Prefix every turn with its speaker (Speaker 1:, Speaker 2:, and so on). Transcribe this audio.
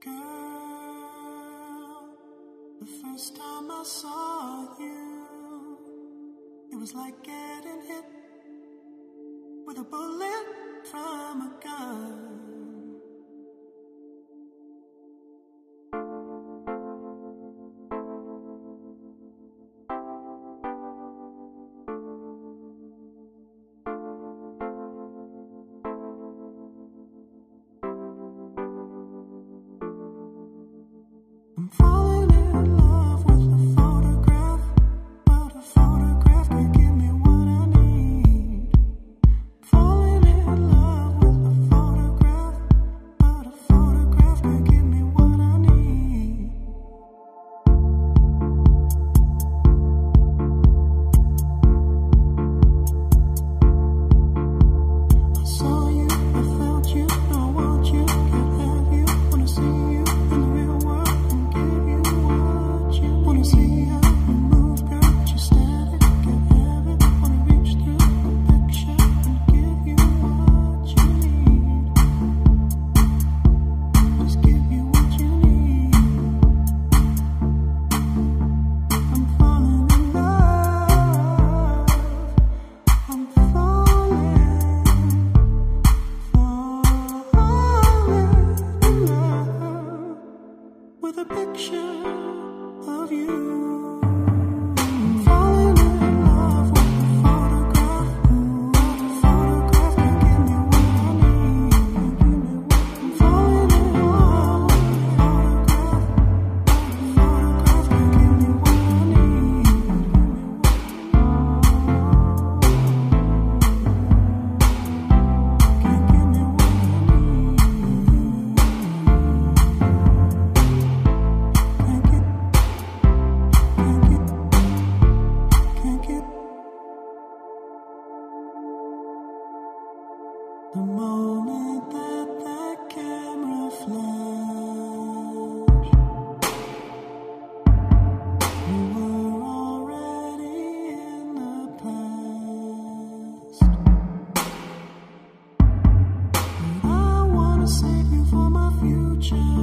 Speaker 1: Girl, the first time I saw you, it was like getting hit with a bullet from a gun. I'm falling in love with a photograph, but a photograph can't give me what I need. Falling in love with a photograph, but a photograph can't give me what I need. I saw you, I felt you, I want you, can't have you, wanna see you in the real world. Wanna see how you move, girl, just static, can't have it. Wanna reach through the picture and give you what you need. Just give you what you need. I'm falling in love. I'm falling in love with a picture of you. I'm falling in love with a photograph. A photograph can give me what I need. I'm falling in love with a photograph. A photograph can give me what I need. Can give me what I need. The moment that camera flashed, we were already in the past. But I wanna save you for my future.